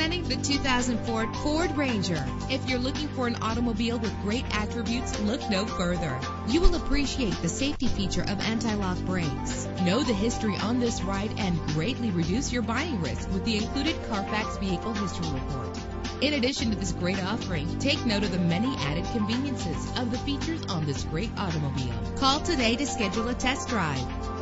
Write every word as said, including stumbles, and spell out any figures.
Presenting the two thousand four Ford Ranger. If you're looking for an automobile with great attributes, look no further. You will appreciate the safety feature of anti-lock brakes. Know the history on this ride and greatly reduce your buying risk with the included Carfax Vehicle History Report. In addition to this great offering, take note of the many added conveniences of the features on this great automobile. Call today to schedule a test drive.